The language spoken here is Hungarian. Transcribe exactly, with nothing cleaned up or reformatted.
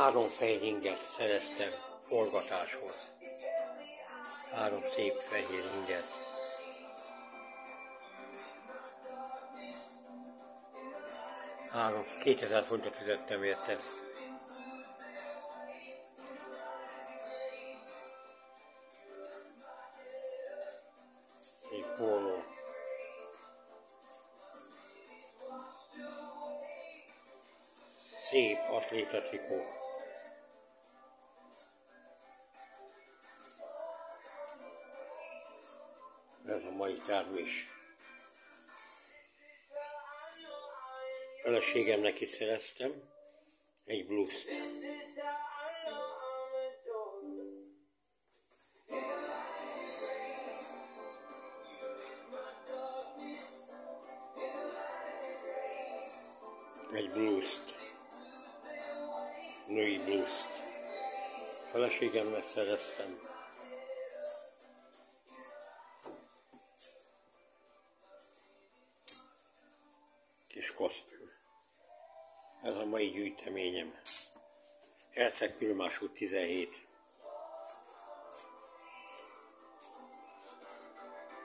Három fejringet szereztem forgatáshoz. Három szép fehér inget. Három, kétezer fontot fizettem érte. Szép póló. Szép atléta trikó. Ez a mai termés. Feleségemnek is szereztem egy blúzt. Egy blúzt. Női blúzt. Feleségemnek szereztem. Kis kosztüm. Ez a mai gyűjteményem. Herceg Pülmás út tizenhét.